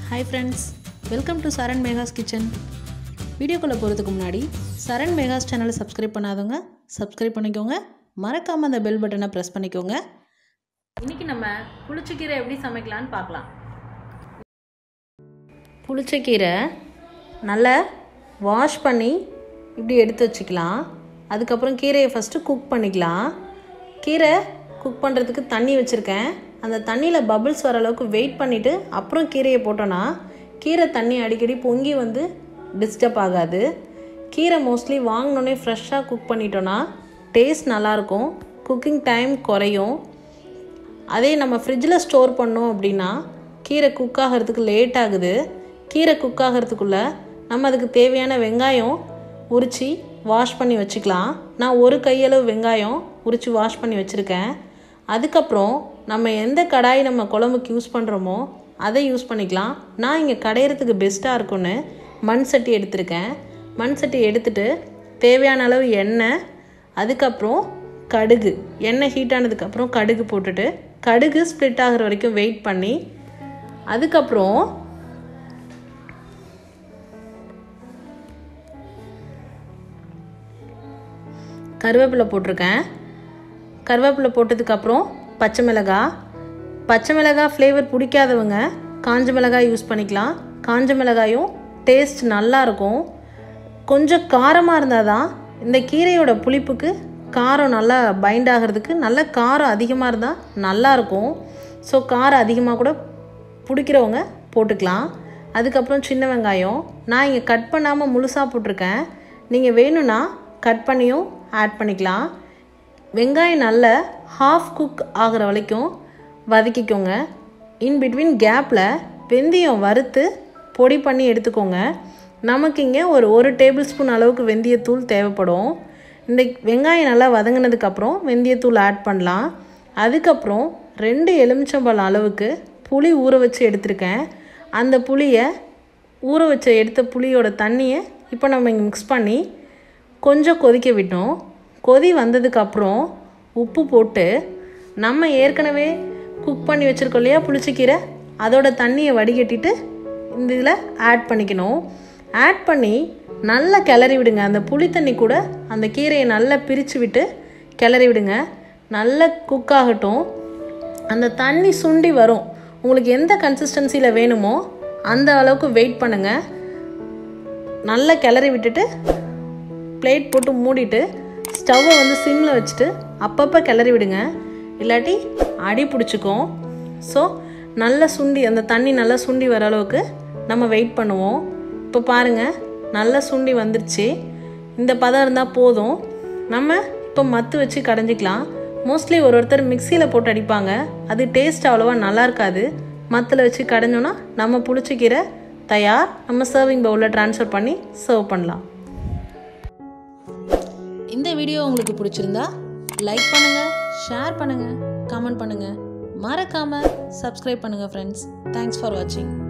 Hi friends, welcome to Saran Mega's Kitchen. வீடியோக்குள்ள போறதுக்கு முன்னாடி சரண் மெகாஸ் சேனலை சப்ஸ்கிரைப் பண்ணாதவங்க சப்ஸ்கிரைப் பண்ணிக்கோங்க. மறக்காம அந்த பெல் பட்டனை பிரஸ் பண்ணிக்கோங்க. இன்னைக்கு நம்ம புளிச்சக்கீரை எப்படி சமைக்கலாம்னு பார்க்கலாம். புளிச்சக்கீரை நல்லா வாஷ் பண்ணி இப்படி எடுத்து வச்சுக்கலாம். அதுக்கப்புறம் கீரையை ஃபஸ்ட்டு குக் பண்ணிக்கலாம். கீரை குக் பண்ணுறதுக்கு தண்ணி வச்சுருக்கேன். அந்த தண்ணியில் பபிள்ஸ் வர அளவுக்கு வெயிட் பண்ணிவிட்டு அப்புறம் கீரையை போட்டோன்னா கீரை தண்ணி அடிக்கடி பொங்கி வந்து டிஸ்டர்ப் ஆகாது. கீரை மோஸ்ட்லி வாங்கினோன்னே ஃப்ரெஷ்ஷாக குக் பண்ணிட்டோன்னா டேஸ்ட் நல்லாயிருக்கும், குக்கிங் டைம் குறையும். அதே நம்ம ஃப்ரிட்ஜில் ஸ்டோர் பண்ணோம் அப்படின்னா கீரை குக் ஆகிறதுக்கு லேட் ஆகுது. கீரை குக் ஆகிறதுக்குள்ளே நம்ம அதுக்கு தேவையான வெங்காயம் உரித்து வாஷ் பண்ணி வச்சுக்கலாம். நான் ஒரு கையளவு வெங்காயம் உரித்து வாஷ் பண்ணி வச்சுருக்கேன். அதுக்கப்புறம் நம்ம எந்த கடாய் நம்ம குழம்புக்கு யூஸ் பண்ணுறோமோ அதை யூஸ் பண்ணிக்கலாம். நான் இங்கே கடையிறதுக்கு பெஸ்ட்டாக இருக்குன்னு மண் சட்டி எடுத்திருக்கேன். மண் சட்டி எடுத்துகிட்டு தேவையான அளவு எண்ணெய், அதுக்கப்புறம் கடுகு, எண்ணெய் ஹீட் ஆனதுக்கப்புறம் கடுகு போட்டுட்டு கடுகு ஸ்ப்ளிட் ஆகிற வரைக்கும் வெயிட் பண்ணி அதுக்கப்புறம் கருவேப்பிலை போட்டிருக்கேன். கருவேப்பிலை போட்டதுக்கப்புறம் பச்சை மிளகாய் ஃப்ளேவர் பிடிக்காதவங்க காஞ்ச மிளகாய் யூஸ் பண்ணிக்கலாம். காஞ்ச மிளகாயும் டேஸ்ட் நல்லாயிருக்கும். கொஞ்சம் காரமாக இருந்தால் தான் இந்த கீரையோட புளிப்புக்கு காரம் நல்லா பைண்ட் ஆகிறதுக்கு நல்ல காரம் அதிகமாக இருந்தால் நல்லாயிருக்கும். ஸோ காரம் அதிகமாக கூட பிடிக்கிறவங்க போட்டுக்கலாம். அதுக்கப்புறம் சின்ன வெங்காயம் நான் இங்கே கட் பண்ணாமல் முழுசாக போட்டிருக்கேன். நீங்கள் வேணும்னா கட் பண்ணியும் ஆட் பண்ணிக்கலாம். வெங்காயம் நல்லா ஹாஃப் குக் ஆகிற வரைக்கும் வதக்கிக்கோங்க. இன் பிட்வீன் கேப்பில் வெந்தயம் வறுத்து பொடி பண்ணி எடுத்துக்கோங்க. நமக்கு இங்கே ஒரு டேபிள் ஸ்பூன் அளவுக்கு வெந்தயத்தூள் தேவைப்படும். இந்த வெங்காயம் நல்லா வதங்கினதுக்கப்புறம் வெந்தயத்தூள் ஆட் பண்ணலாம். அதுக்கப்புறம் 2 எலுமிச்சம்பழம் அளவுக்கு புளி ஊற வச்சு எடுத்திருக்கேன். அந்த புளியை ஊற வச்சு எடுத்த புளியோட தண்ணியை இப்போ நம்ம இங்கே மிக்ஸ் பண்ணி கொஞ்சம் கொதிக்க விட்டோம். கொதி வந்ததுக்கப்புறம் உப்பு போட்டு நம்ம ஏற்கனவே குக் பண்ணி வச்சுருக்கோம் இல்லையா புளிச்சக்கீரை, அதோட தண்ணியை வடிகட்டிட்டு இந்த இதில் ஆட் பண்ணிக்கணும். ஆட் பண்ணி நல்லா கிளறி விடுங்க. அந்த புளி தண்ணி கூட அந்த கீரையை நல்லா பிரித்து விட்டு கிளறி விடுங்க. நல்லா குக் ஆகட்டும். அந்த தண்ணி சுண்டி வரும். உங்களுக்கு எந்த கன்சிஸ்டன்சியில் வேணுமோ அந்த அளவுக்கு வெயிட் பண்ணுங்கள். நல்லா கிளறி விட்டுட்டு பிளேட் போட்டு மூடிட்டு ஸ்டவ்வை வந்து சிம்மில் வச்சுட்டு அப்பப்போ கிளறி விடுங்க, இல்லாட்டி அடி பிடிச்சிக்கும். ஸோ நல்லா சுண்டி அந்த தண்ணி நல்லா சுண்டி வர அளவுக்கு நம்ம வெயிட் பண்ணுவோம். இப்போ பாருங்கள் நல்லா சுண்டி வந்துருச்சு. இந்த பதம் இருந்தால் போதும். நம்ம இப்போ மத்து வச்சு கடைஞ்சிக்கலாம். மோஸ்ட்லி ஒருத்தர் மிக்சியில் போட்டு அடிப்பாங்க, அது டேஸ்ட் அவ்வளோவா நல்லா இருக்காது. மத்தில் வச்சு கடைஞ்சோன்னா நம்ம புளிச்சக்கீரை தயார். நம்ம சர்விங் பவுலில் ட்ரான்ஸ்ஃபர் பண்ணி சர்வ் பண்ணலாம். இந்த வீடியோ உங்களுக்கு பிடிச்சிருந்தா லைக் பண்ணுங்கள், ஷேர் பண்ணுங்கள், கமெண்ட் பண்ணுங்கள், மறக்காமல் சப்ஸ்கிரைப் பண்ணுங்கள் ஃப்ரெண்ட்ஸ். தேங்க்ஸ் ஃபார் வாட்சிங்.